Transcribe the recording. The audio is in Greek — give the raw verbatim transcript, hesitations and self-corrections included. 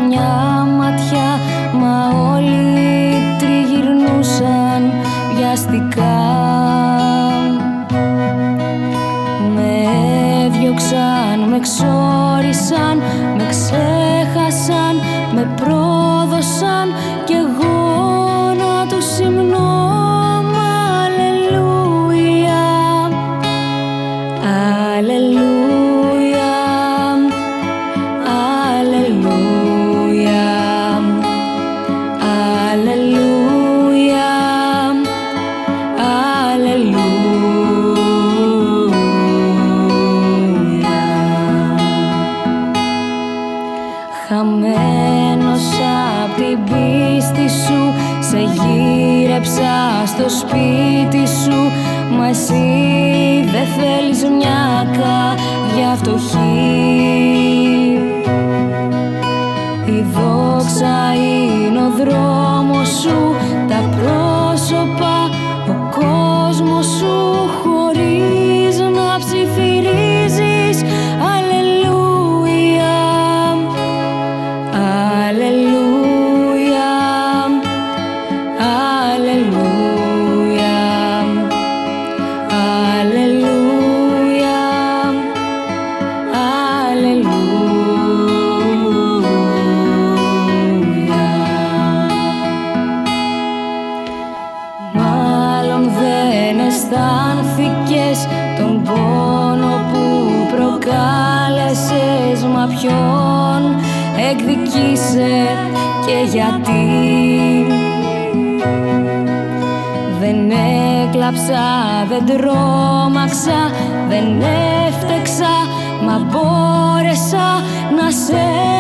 μια ματιά, μα όλοι τριγυρνούσαν βιαστικά. Με έδιωξαν, με εξόρισαν, με ξέχασαν, με πρόδωσαν κι εγώ να τους υμνώ. Αλληλούια, Αλληλούια, Αλληλούια, Αλληλούια, Αλληλούια. Χαμένος απ' την πίστη σου, σε γύρεψα στο σπίτι σου, μα εσύ δεν θέλεις μια καρδιά φτωχή. Η δόξα είναι ο δρόμος σου, τα πρόσωπα, ο κόσμος σου, χωρίς να ψιθυρίζεις. Αλληλούια, Αλληλούια, Αλληλούια, Αλληλούια, Αλληλούια. Μάλλον δεν αισθάνθηκες τον πόνο που προκάλεσες, μα ποιον εκδικήσε και γιατί. Δεν έκλαψα, δεν τρόμαξα, δεν έφτεξα, μα μπόρεσα να σε